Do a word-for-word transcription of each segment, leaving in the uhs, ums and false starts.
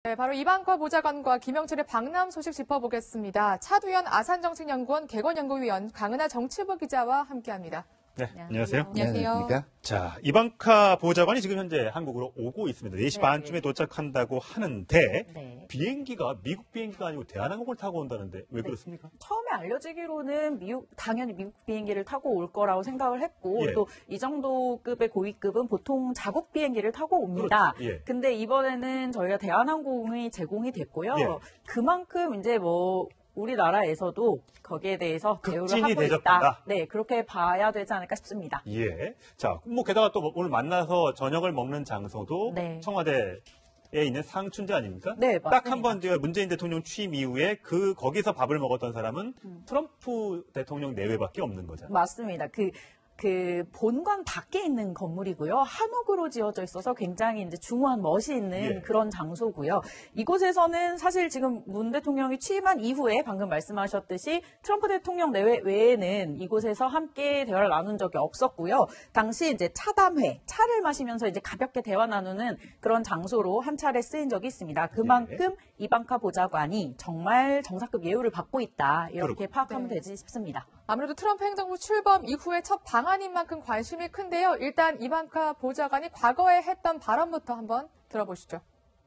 네, 바로 이방카 보좌관과 김영철의 방남 소식 짚어보겠습니다. 차두현 아산정책연구원 개건연구위원 강은하 정치부 기자와 함께합니다. 네, 안녕하세요. 안녕하세요. 안녕하십니까? 자, 이방카 보좌관이 지금 현재 한국으로 오고 있습니다. 네 시 네. 반쯤에 도착한다고 하는데 네. 비행기가 미국 비행기가 아니고 대한항공을 타고 온다는데 왜 그렇습니까? 처음에 알려지기로는 미국 당연히 미국 비행기를 타고 올 거라고 생각을 했고 예. 또 이 정도 급의 고위급은 보통 자국 비행기를 타고 옵니다. 그렇죠. 예. 근데 이번에는 저희가 대한항공이 제공이 됐고요. 예. 그만큼 이제 뭐 우리나라에서도 거기에 대해서 대우를 극진히 하고 대접한다. 있다. 네, 그렇게 봐야 되지 않을까 싶습니다. 예. 자, 뭐 게다가 또 오늘 만나서 저녁을 먹는 장소도 네. 청와대에 있는 상춘제 아닙니까? 네, 딱 맞습니다. 한 번 문재인 대통령 취임 이후에 그 거기서 밥을 먹었던 사람은 음. 트럼프 대통령 내외밖에 없는 거죠. 맞습니다. 그, 그 본관 밖에 있는 건물이고요. 한옥으로 지어져 있어서 굉장히 이제 중후한 멋이 있는 예. 그런 장소고요. 이곳에서는 사실 지금 문 대통령이 취임한 이후에 방금 말씀하셨듯이 트럼프 대통령 내외 외에는 이곳에서 함께 대화를 나눈 적이 없었고요. 당시 이제 차담회, 차를 마시면서 이제 가볍게 대화 나누는 그런 장소로 한 차례 쓰인 적이 있습니다. 그만큼 예. 이방카 보좌관이 정말 정상급 예우를 받고 있다. 이렇게 그렇군요. 파악하면 네. 되지 싶습니다. 아무래도 트럼프 행정부 출범 이후의 첫 방한인 만큼 관심이 큰데요. 일단 이방카 보좌관이 과거에 했던 발언부터 한번 들어보시죠.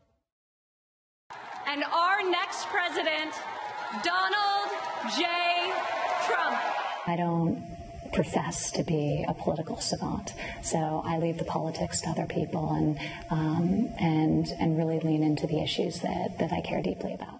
And our next president, Donald J. Trump. I don't profess to be a political savant, so I leave the politics to other people and um, and and really lean into the issues that that I care deeply about.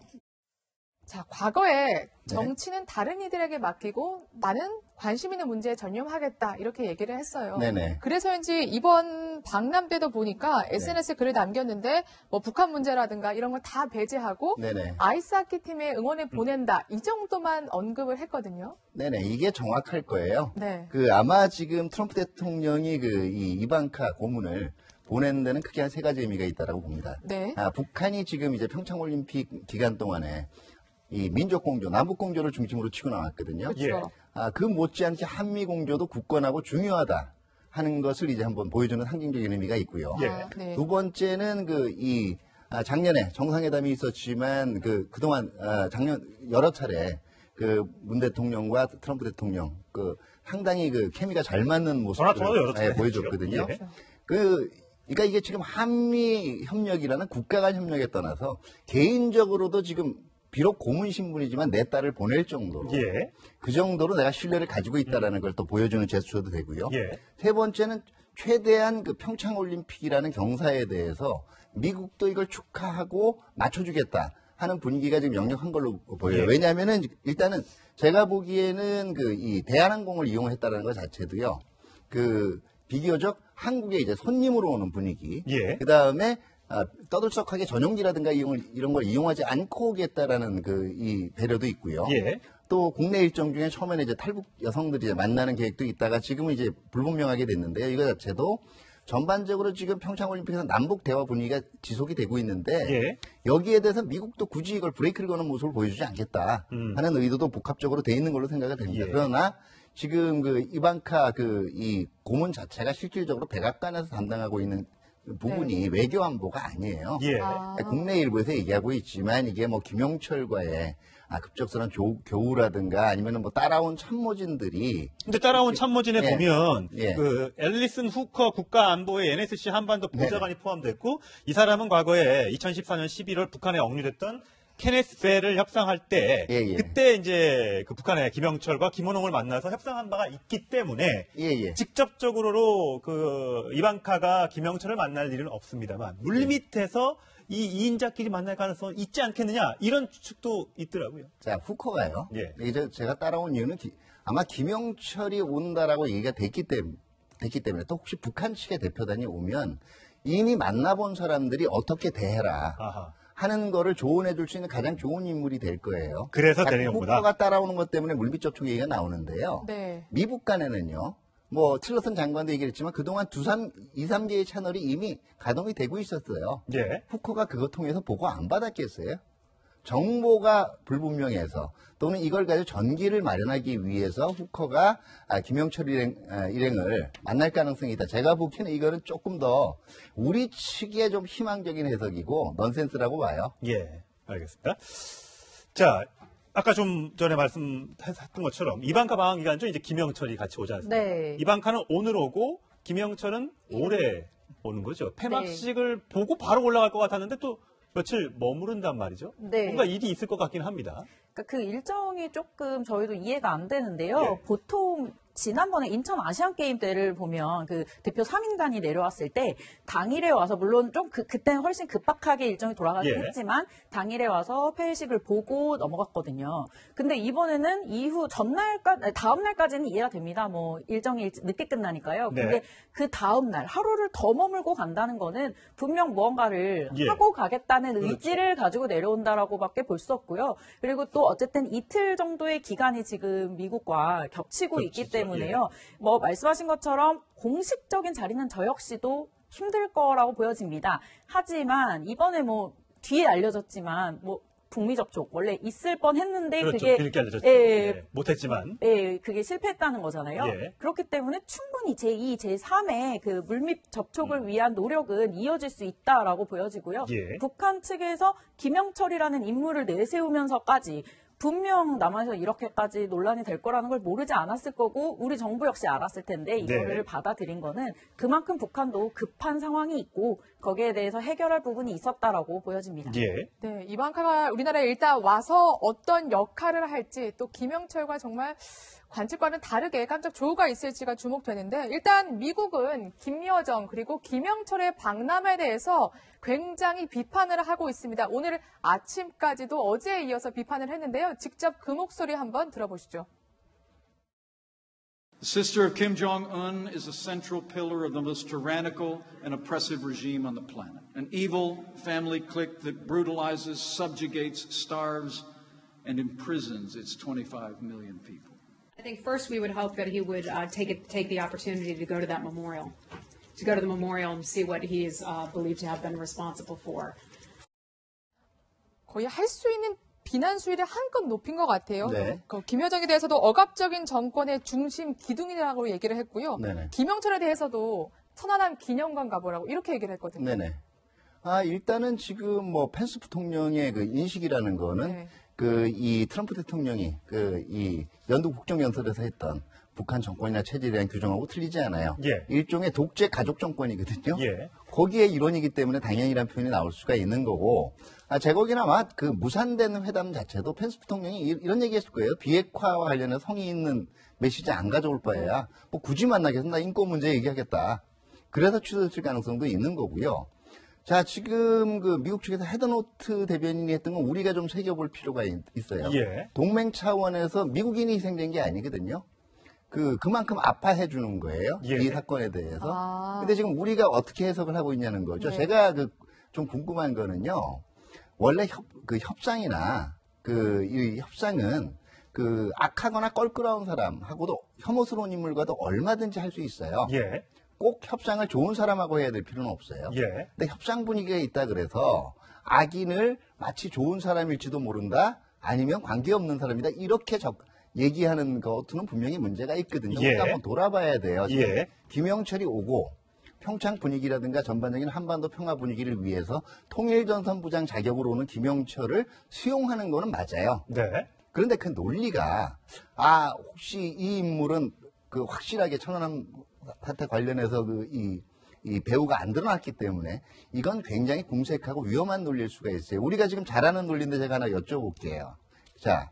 자, 과거에 정치는 다른 이들에게 맡기고 나는 관심 있는 문제에 전념하겠다 이렇게 얘기를 했어요. 네네. 그래서인지 이번 방남 때도 보니까 에스엔에스에 글을 남겼는데 뭐 북한 문제라든가 이런 걸 다 배제하고 네네. 아이스하키 팀에 응원을 보낸다 이 정도만 언급을 했거든요. 네네. 이게 정확할 거예요. 네. 그 아마 지금 트럼프 대통령이 그 이 이방카 고문을 보낸 데는 크게 한 세 가지 의미가 있다라고 봅니다. 네. 아, 북한이 지금 이제 평창올림픽 기간 동안에 이 민족공조, 남북공조를 중심으로 치고 나왔거든요. 예. 그렇죠. 아, 그 못지않게 한미공조도 굳건하고 중요하다 하는 것을 이제 한번 보여주는 상징적인 의미가 있고요. 예. 아, 네. 두 번째는 그 이 아, 작년에 정상회담이 있었지만 그 그동안 아, 작년 여러 차례 그 문 대통령과 트럼프 대통령 그 상당히 그 케미가 잘 맞는 모습을 전화 통화도 여러 차례 예, 보여줬거든요. 했죠. 예. 그 그러니까 이게 지금 한미 협력이라는 국가 간 협력에 떠나서 개인적으로도 지금 비록 고문 신분이지만 내 딸을 보낼 정도로 예. 그 정도로 내가 신뢰를 가지고 있다라는 걸 또 보여주는 제스처도 되고요. 예. 세 번째는 최대한 그 평창올림픽이라는 경사에 대해서 미국도 이걸 축하하고 맞춰주겠다 하는 분위기가 지금 역력한 걸로 보여요. 예. 왜냐하면은 일단은 제가 보기에는 그 이 대한항공을 이용했다라는 것 자체도요. 그 비교적 한국에 이제 손님으로 오는 분위기. 예. 그 다음에 아, 떠들썩하게 전용기라든가 이용을, 이런 걸 이용하지 않고 오겠다라는 그 이 배려도 있고요. 예. 또 국내 일정 중에 처음에는 이제 탈북 여성들이 이제 만나는 계획도 있다가 지금은 이제 불분명하게 됐는데요. 이거 자체도 전반적으로 지금 평창올림픽에서 남북 대화 분위기가 지속이 되고 있는데 예. 여기에 대해서 미국도 굳이 이걸 브레이크를 거는 모습을 보여주지 않겠다 음. 하는 의도도 복합적으로 돼 있는 걸로 생각이 됩니다. 예. 그러나 지금 그 이방카 그 이 고문 자체가 실질적으로 백악관에서 담당하고 있는 부분이 외교 안보가 아니에요. 예. 아. 국내 일부에서 얘기하고 있지만 이게 뭐 김영철과의 아, 급작스러운 조- 교우라든가 아니면은 뭐 따라온 참모진들이 근데 따라온 참모진에 예. 보면 예. 그 앨리슨 후커 국가안보의 엔에스씨 한반도 네. 보좌관이 포함됐고 이 사람은 과거에 이천십사 년 십일월 북한에 억류됐던 케네스 벨을 협상할 때 예, 예. 그때 이제 그 북한의 김영철과 김원홍을 만나서 협상한 바가 있기 때문에 예, 예. 직접적으로 그 이방카가 김영철을 만날 일은 없습니다만 물밑에서 이 이인자끼리 만날 가능성은 있지 않겠느냐 이런 추측도 있더라고요. 자, 후커가요. 예. 이제 제가 따라온 이유는 기- 아마 김영철이 온다라고 얘기가 됐기 때문에, 됐기 때문에 또 혹시 북한 측의 대표단이 오면 이미 만나본 사람들이 어떻게 대해라 아하. 하는 거를 조언해 줄 수 있는 가장 좋은 인물이 될 거예요. 그래서 자, 되는 것보다. 후커가 따라오는 것 때문에 물밑 접촉 얘기가 나오는데요. 네. 미국 간에는요. 뭐 틸러슨 장관도 얘기했지만 그동안 두, 삼, 이, 삼 개의 채널이 이미 가동이 되고 있었어요. 예. 후커가 그거 통해서 보고 안 받았겠어요? 정보가 불분명해서 또는 이걸 가지고 전기를 마련하기 위해서 후커가 아, 김영철 일행, 아, 일행을 만날 가능성이 있다. 제가 보기에는 이거는 조금 더 우리 측의 좀 희망적인 해석이고 넌센스라고 봐요. 예, 알겠습니다. 자, 아까 좀 전에 말씀했던 것처럼 이방카 방한 기간 중 이제 김영철이 같이 오지 않습니까? 네. 이방카는 오늘 오고 김영철은 올해 오는 거죠. 폐막식을 네. 보고 바로 올라갈 것 같았는데 또 며칠 머무른단 말이죠. 네. 뭔가 일이 있을 것 같긴 합니다. 그러니까 그 일정이 조금 저희도 이해가 안 되는데요. 예. 보통 지난번에 인천 아시안 게임 때를 보면 그 대표 삼 인단이 내려왔을 때 당일에 와서 물론 좀 그 그때는 훨씬 급박하게 일정이 돌아가긴 예. 했지만 당일에 와서 폐회식을 보고 넘어갔거든요. 근데 이번에는 이후 전날까 다음 날까지는 이해가 됩니다. 뭐 일정이 늦게 끝나니까요. 근데 네. 그 다음 날 하루를 더 머물고 간다는 거는 분명 무언가를 예. 하고 가겠다는 그렇죠. 의지를 가지고 내려온다라고밖에 볼 수 없고요. 그리고 또 어쨌든 이틀 정도의 기간이 지금 미국과 겹치고 있기 겹치죠. 때문에요. 뭐 말씀하신 것처럼 공식적인 자리는 저 역시도 힘들 거라고 보여집니다. 하지만 이번에 뭐 뒤에 알려졌지만 뭐 북미 접촉 원래 있을 뻔했는데 그렇죠. 그게 뒤늦게 알려졌죠. 예, 예. 못했지만 예, 그게 실패했다는 거잖아요. 예. 그렇기 때문에 충분히 제이, 제삼의 그 물밑 접촉을 음. 위한 노력은 이어질 수 있다라고 보여지고요. 예. 북한 측에서 김영철이라는 인물을 내세우면서까지 분명 남아서 이렇게까지 논란이 될 거라는 걸 모르지 않았을 거고 우리 정부 역시 알았을 텐데 이거를 네. 받아들인 거는 그만큼 북한도 급한 상황이 있고 거기에 대해서 해결할 부분이 있었다라고 보여집니다. 예. 네, 이방카가 우리나라에 일단 와서 어떤 역할을 할지 또 김영철과 정말 관측과는 다르게 깜짝 조우가 있을지가 주목되는데 일단 미국은 김여정 그리고 김영철의 방남에 대해서 굉장히 비판을 하고 있습니다. 오늘 아침까지도 어제에 이어서 비판을 했는데요. 직접 그 목소리 한번 들어보시죠. The sister of Kim Jong-un is a central pillar of the most tyrannical and oppressive regime on the planet. An evil family clique that brutalizes, subjugates, starves, and imprisons its twenty-five million people. I think first we would hope that he would uh, take it, take the opportunity to go to that memorial, to go to the memorial and see what he is uh, believed to have been responsible for. 거의 할 수 있는 비난 수위를 한껏 높인 것 같아요. 네. 그 김여정에 대해서도 억압적인 정권의 중심 기둥이라고 얘기를 했고요. 네네. 김영철에 대해서도 천안함 기념관 가보라고 이렇게 얘기를 했거든요. 네네. 아, 일단은 지금 뭐 펜스 부통령의 그 인식이라는 거는 네. 그 이 트럼프 대통령이 그 이 연도 국정연설에서 했던 북한 정권이나 체제에 대한 규정하고 틀리지 않아요. 예. 일종의 독재 가족 정권이거든요. 예. 거기에 일원이기 때문에 당연이라는 표현이 나올 수가 있는 거고, 아, 제 거기나마 그 무산된 회담 자체도 펜스 부통령이 이- 이런 얘기 했을 거예요. 비핵화와 관련해서 성의 있는 메시지 안 가져올 바에야 뭐 굳이 만나겠어. 나 인권 문제 얘기하겠다. 그래서 취소됐을 가능성도 있는 거고요. 자, 지금 그 미국 측에서 헤더노트 대변인이 했던 건 우리가 좀 새겨볼 필요가 있, 있어요. 예. 동맹 차원에서 미국인이 희생된 게 아니거든요. 그, 그만큼 아파해 주는 거예요. 예. 이 사건에 대해서. 아. 근데 지금 우리가 어떻게 해석을 하고 있냐는 거죠. 네. 제가 그, 좀 궁금한 거는요. 원래 협, 그 협상이나 그, 이 협상은 그 악하거나 껄끄러운 사람하고도 혐오스러운 인물과도 얼마든지 할 수 있어요. 예. 꼭 협상을 좋은 사람하고 해야 될 필요는 없어요. 예. 근데 협상 분위기가 있다 그래서 악인을 마치 좋은 사람일지도 모른다 아니면 관계없는 사람이다 이렇게 적, 얘기하는 것은 분명히 문제가 있거든요. 예. 우리가 한번 돌아봐야 돼요. 지금 예. 김영철이 오고 평창 분위기라든가 전반적인 한반도 평화 분위기를 위해서 통일전선부장 자격으로 오는 김영철을 수용하는 거는 맞아요. 네. 그런데 그 논리가 아 혹시 이 인물은 그 확실하게 천안함 사태 관련해서 그 이 이 배우가 안 드러났기 때문에 이건 굉장히 궁색하고 위험한 논리일 수가 있어요. 우리가 지금 잘 아는 논리인데 제가 하나 여쭤볼게요. 자,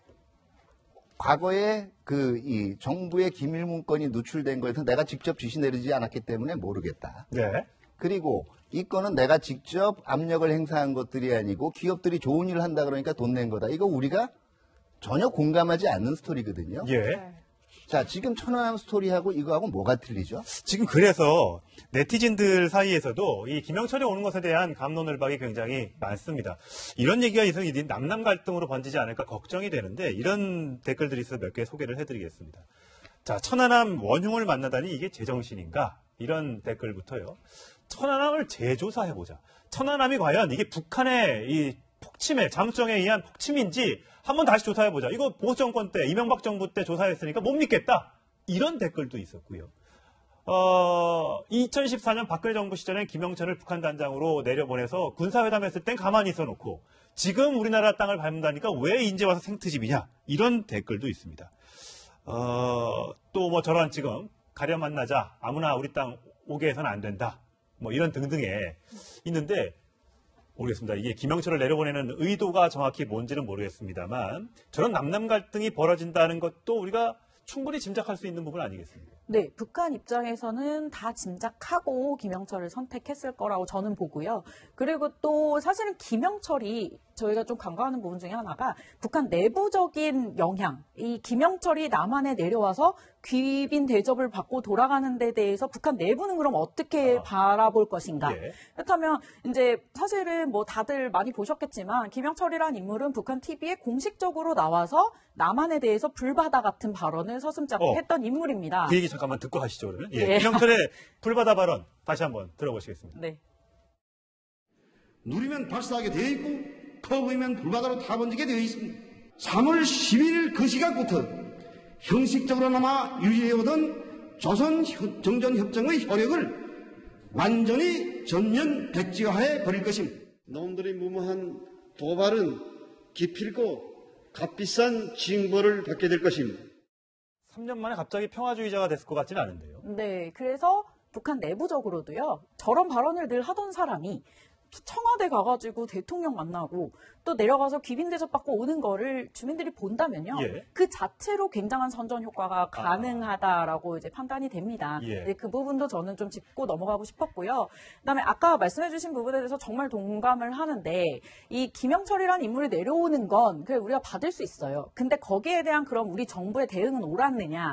과거에 그 이 정부의 기밀 문건이 누출된 거에서 내가 직접 지시 내리지 않았기 때문에 모르겠다. 네. 그리고 이 건은 내가 직접 압력을 행사한 것들이 아니고 기업들이 좋은 일을 한다 그러니까 돈 낸 거다. 이거 우리가 전혀 공감하지 않는 스토리거든요. 예. 네. 자, 지금 천안함 스토리하고 이거하고 뭐가 틀리죠? 지금 그래서 네티즌들 사이에서도 이 김영철이 오는 것에 대한 갑론을박이 굉장히 많습니다. 이런 얘기가 있어서 이 남남 갈등으로 번지지 않을까 걱정이 되는데 이런 댓글들이 있어서 몇 개 소개를 해드리겠습니다. 자, 천안함 원흉을 만나다니 이게 제정신인가? 이런 댓글부터요. 천안함을 재조사해보자. 천안함이 과연 이게 북한의 이 폭침에 잠수정에 의한 폭침인지 한번 다시 조사해보자. 이거 보수 정권 때 이명박 정부 때 조사했으니까 못 믿겠다. 이런 댓글도 있었고요. 어, 이천십사 년 박근혜 정부 시절에 김영철을 북한 단장으로 내려보내서 군사회담했을 땐 가만히 있어놓고 지금 우리나라 땅을 밟는다니까 왜 이제 와서 생트집이냐. 이런 댓글도 있습니다. 어, 또 뭐 저런 지금 가려 만나자 아무나 우리 땅 오게 해서는 안 된다. 뭐 이런 등등에 있는데 모르겠습니다. 이게 김영철을 내려보내는 의도가 정확히 뭔지는 모르겠습니다만 저런 남남 갈등이 벌어진다는 것도 우리가 충분히 짐작할 수 있는 부분 아니겠습니까? 네, 북한 입장에서는 다 짐작하고 김영철을 선택했을 거라고 저는 보고요. 그리고 또 사실은 김영철이 저희가 좀 간과하는 부분 중에 하나가 북한 내부적인 영향, 이 김영철이 남한에 내려와서 귀빈 대접을 받고 돌아가는 데 대해서 북한 내부는 그럼 어떻게 아, 바라볼 것인가. 예. 그렇다면 이제 사실은 뭐 다들 많이 보셨겠지만 김영철이라는 인물은 북한 티비에 공식적으로 나와서 남한에 대해서 불바다 같은 발언을 서슴지 않고 어, 했던 인물입니다. 그 얘기 잠깐만 듣고 가시죠, 그러면. 예. 예. 김영철의 불바다 발언 다시 한번 들어보시겠습니다. 네. 누리면 발사하게 되어 있고 커보이면 불바다로 타번지게 되어 있습니다. 삼월 십일일 그 시각부터 형식적으로나마 유지해오던 조선 정전협정의 효력을 완전히 전면 백지화해 버릴 것입니다. 놈들의 무모한 도발은 기필코 값비싼 징벌을 받게 될 것입니다. 삼 년 만에 갑자기 평화주의자가 됐을 것 같지는 않은데요. 네, 그래서 북한 내부적으로도요. 저런 발언을 늘 하던 사람이 청와대 가가지고 대통령 만나고 또 내려가서 귀빈 대접받고 오는 거를 주민들이 본다면요. 예. 그 자체로 굉장한 선전 효과가 가능하다라고 이제 판단이 됩니다. 예. 네, 그 부분도 저는 좀 짚고 넘어가고 싶었고요. 그다음에 아까 말씀해주신 부분에 대해서 정말 동감을 하는데 이 김영철이라는 인물이 내려오는 건 그래 우리가 받을 수 있어요. 근데 거기에 대한 그럼 우리 정부의 대응은 옳았느냐?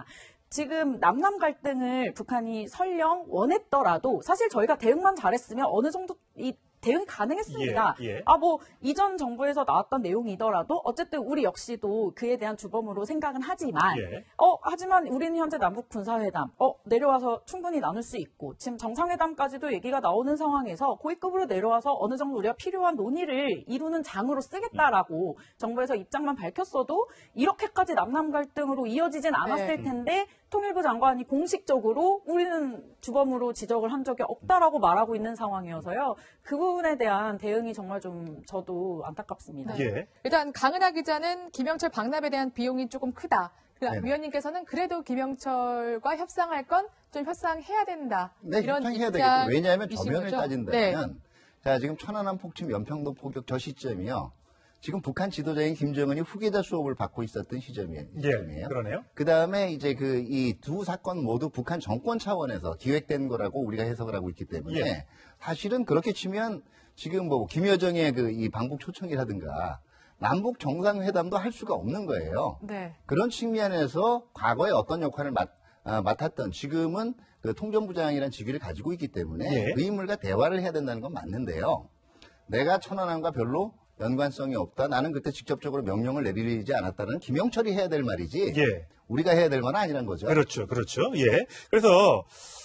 지금 남남 갈등을 북한이 설령 원했더라도 사실 저희가 대응만 잘했으면 어느 정도 이 대응이 가능했습니다. 예, 예. 아, 뭐, 이전 정부에서 나왔던 내용이더라도, 어쨌든 우리 역시도 그에 대한 주범으로 생각은 하지만, 예. 어, 하지만 우리는 현재 남북 군사회담, 어, 내려와서 충분히 나눌 수 있고, 지금 정상회담까지도 얘기가 나오는 상황에서 고위급으로 내려와서 어느 정도 우리가 필요한 논의를 이루는 장으로 쓰겠다라고 정부에서 입장만 밝혔어도, 이렇게까지 남남 갈등으로 이어지진 않았을 네. 텐데, 통일부 장관이 공식적으로 우리는 주범으로 지적을 한 적이 없다라고 말하고 있는 상황이어서요. 그 부분에 대한 대응이 정말 좀 저도 안타깝습니다. 예. 일단 강은하 기자는 김영철 방납에 대한 비용이 조금 크다. 네네. 위원님께서는 그래도 김영철과 협상할 건 좀 협상해야 된다. 네, 이런 협상해야 되겠죠. 왜냐하면 입장이신 저면을 거죠? 따진다면, 네. 자, 지금 천안함 폭침, 연평도 포격 저 시점이요. 지금 북한 지도자인 김정은이 후계자 수업을 받고 있었던 시점이에요. 예, 그러네요. 그 다음에 이제 그 이 두 사건 모두 북한 정권 차원에서 기획된 거라고 우리가 해석을 하고 있기 때문에 예. 사실은 그렇게 치면 지금 뭐 김여정의 그 이 방북 초청이라든가 남북 정상회담도 할 수가 없는 거예요. 네. 그런 측면에서 과거에 어떤 역할을 맡, 아, 맡았던 지금은 그 통전부장이라는 직위를 가지고 있기 때문에 예. 그 인물과 대화를 해야 된다는 건 맞는데요. 내가 천안함과 별로 연관성이 없다. 나는 그때 직접적으로 명령을 내리지 않았다는 김영철이 해야 될 말이지. 예. 우리가 해야 될 말은 아니란 거죠. 그렇죠, 그렇죠. 예. 그래서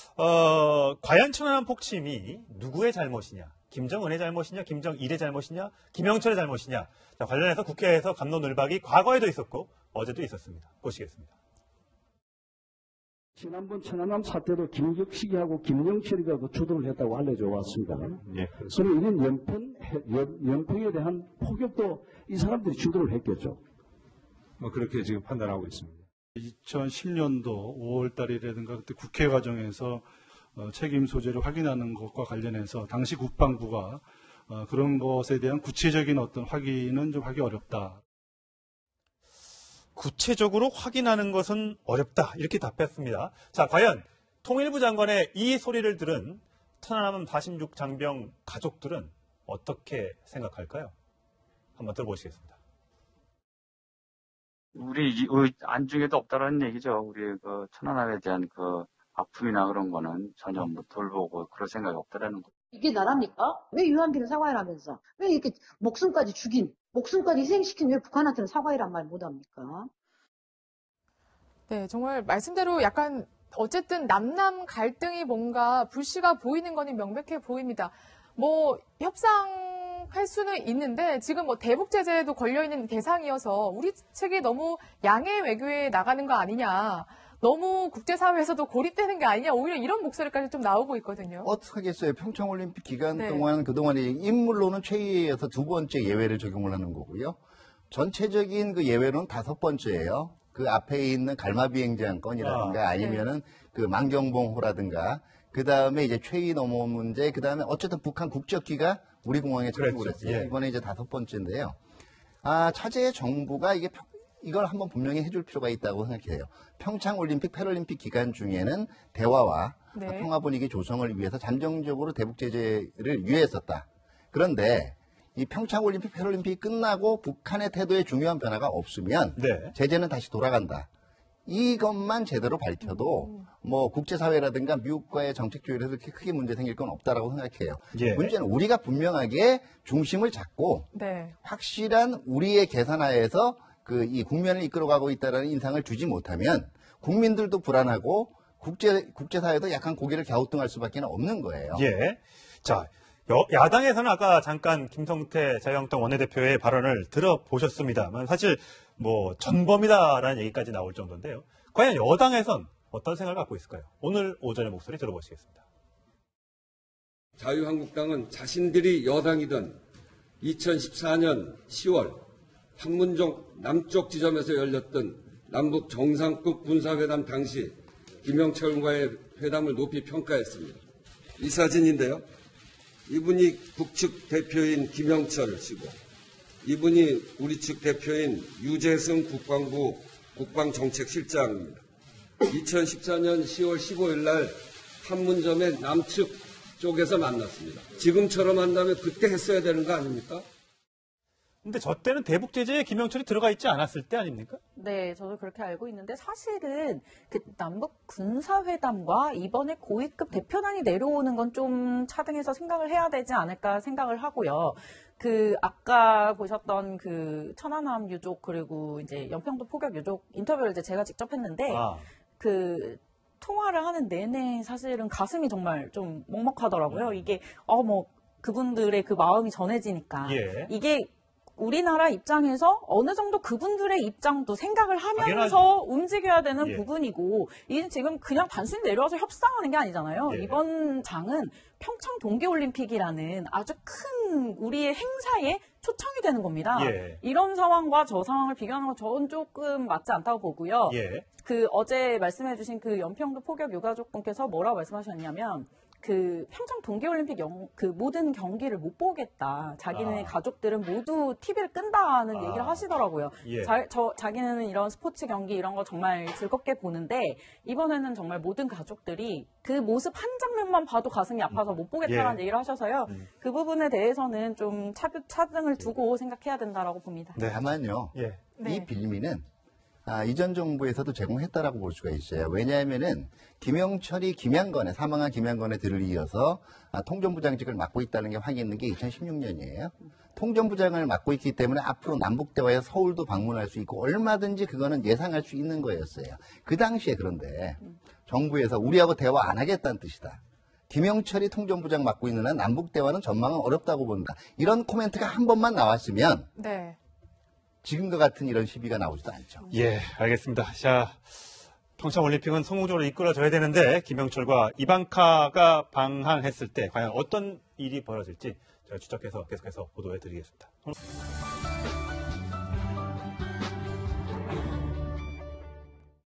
어, 과연 천안함 폭침이 누구의 잘못이냐? 김정은의 잘못이냐? 김정일의 잘못이냐? 김영철의 잘못이냐? 자, 관련해서 국회에서 갑론을박이 과거에도 있었고 어제도 있었습니다. 보시겠습니다. 지난번 천안함 사태도 김격식이하고 김영철이가 그 주도를 했다고 알려져 왔습니다. 예. 그래서 이런 연평, 연평에 대한 포격도 이 사람들이 주도를 했겠죠. 뭐 그렇게 지금 판단하고 있습니다. 이천십 년도 오월 달이라든가 그때 국회 과정에서 어, 책임 소재를 확인하는 것과 관련해서 당시 국방부가 어, 그런 것에 대한 구체적인 어떤 확인은 좀 하기 어렵다. 구체적으로 확인하는 것은 어렵다. 이렇게 답했습니다. 자, 과연 통일부 장관의 이 소리를 들은 천안함 사십육 장병 가족들은 어떻게 생각할까요? 한번 들어보시겠습니다. 우리 안중에도 없다라는 얘기죠. 우리 그 천안함에 대한 그 아픔이나 그런 거는 전혀 뭐 돌보고 그럴 생각이 없다라는 거. 이게 나랍니까? 왜 유한비는 사과를 하면서 왜 이렇게 목숨까지 죽인 목숨까지 희생시킨 왜 북한한테는 사과이란 말 못합니까? 네, 정말 말씀대로 약간 어쨌든 남남 갈등이 뭔가 불씨가 보이는 거는 명백해 보입니다. 뭐 협상 할 수는 있는데 지금 뭐 대북 제재도 걸려 있는 대상이어서 우리 측이 너무 양해 외교에 나가는 거 아니냐. 너무 국제사회에서도 고립되는 게 아니냐. 오히려 이런 목소리까지 좀 나오고 있거든요. 어떡하겠어요. 평창올림픽 기간 네. 동안 그동안 인물로는 최애에서 두 번째 예외를 적용을 하는 거고요. 전체적인 그 예외로는 다섯 번째예요. 그 앞에 있는 갈마비행장 건이라든가 아, 아니면은 그 만경봉호라든가 그 다음에 이제 최이 넘어온 문제, 그 다음에 어쨌든 북한 국적기가 우리 공항에 착륙을 그랬죠. 했어요. 예. 이번에 이제 다섯 번째인데요. 아, 차제의 정부가 이게 평- 이걸 한번 분명히 해줄 필요가 있다고 생각해요. 평창올림픽, 패럴림픽 기간 중에는 대화와 네. 평화 분위기 조성을 위해서 잠정적으로 대북 제재를 유예했었다. 그런데 이 평창올림픽, 패럴림픽이 끝나고 북한의 태도에 중요한 변화가 없으면 네. 제재는 다시 돌아간다. 이것만 제대로 밝혀도 뭐 국제사회라든가 미국과의 정책 조율에서 그렇게 크게 문제 생길 건 없다라고 생각해요. 예. 문제는 우리가 분명하게 중심을 잡고 네. 확실한 우리의 계산하에서 그 이 국면을 이끌어가고 있다라는 인상을 주지 못하면 국민들도 불안하고 국제 국제사회도 약간 고개를 갸우뚱할 수밖에 없는 거예요. 예. 자, 여- 야당에서는 아까 잠깐 김성태 자유한국당 원내대표의 발언을 들어보셨습니다만 사실 뭐 전범이다라는 얘기까지 나올 정도인데요. 과연 여당에선 어떤 생각을 갖고 있을까요? 오늘 오전의 목소리 들어보시겠습니다. 자유한국당은 자신들이 여당이던 이천십사 년 시월 판문점 남쪽 지점에서 열렸던 남북 정상급 군사회담 당시 김영철과의 회담을 높이 평가했습니다. 이 사진인데요. 이분이 북측 대표인 김영철 씨고 이분이 우리 측 대표인 유재승 국방부 국방정책실장입니다. 이천십사 년 시월 십오일 날 판문점의 남측 쪽에서 만났습니다. 지금처럼 한다면 그때 했어야 되는 거 아닙니까? 근데 저 때는 대북 제재에 김영철이 들어가 있지 않았을 때 아닙니까? 네, 저도 그렇게 알고 있는데 사실은 그 남북 군사회담과 이번에 고위급 대표단이 내려오는 건 좀 차등해서 생각을 해야 되지 않을까 생각을 하고요. 그 아까 보셨던 그 천안함 유족 그리고 이제 연평도 포격 유족 인터뷰를 이제 제가 직접 했는데 아. 그 통화를 하는 내내 사실은 가슴이 정말 좀 먹먹하더라고요. 이게 어 뭐 그분들의 그 마음이 전해지니까 예. 이게 우리나라 입장에서 어느 정도 그분들의 입장도 생각을 하면서 당연하죠. 움직여야 되는 예. 부분이고 이게 지금 그냥 단순히 내려와서 협상하는 게 아니잖아요. 예. 이번 장은 평창 동계올림픽이라는 아주 큰 우리의 행사에 초청이 되는 겁니다. 예. 이런 상황과 저 상황을 비교하는 건 저는 조금 맞지 않다고 보고요. 예. 그 어제 말씀해주신 그 연평도 포격 유가족분께서 뭐라고 말씀하셨냐면 그 평창 동계올림픽 영, 그 모든 경기를 못 보겠다. 자기네 아. 가족들은 모두 티비를 끈다는 아. 얘기를 하시더라고요. 예. 자, 저, 자기는 이런 스포츠 경기 이런 거 정말 즐겁게 보는데 이번에는 정말 모든 가족들이 그 모습 한 장면만 봐도 가슴이 아파서 못 보겠다는 예. 얘기를 하셔서요. 음. 그 부분에 대해서는 좀 차뷰, 차등을 두고 생각해야 된다라고 봅니다. 네. 다만요. 예. 네. 이 빌미는 아, 이전 정부에서도 제공했다라고 볼 수가 있어요. 왜냐하면은 김영철이 김양건에 사망한 김양건에 들을 이어서 아, 통전부장직을 맡고 있다는 게 확인된 게 이천십육 년이에요. 통전부장을 맡고 있기 때문에 앞으로 남북 대화에 서울도 방문할 수 있고 얼마든지 그거는 예상할 수 있는 거였어요. 그 당시에 그런데 정부에서 우리하고 대화 안 하겠다는 뜻이다. 김영철이 통전부장 맡고 있는 한 남북 대화는 전망은 어렵다고 본다. 이런 코멘트가 한 번만 나왔으면 네. 지금과 같은 이런 시비가 나오지도 않죠. 예, 알겠습니다. 자, 평창올림픽은 성공적으로 이끌어져야 되는데 김영철과 이방카가 방한했을 때 과연 어떤 일이 벌어질지 저희 추적해서 계속해서 보도해드리겠습니다.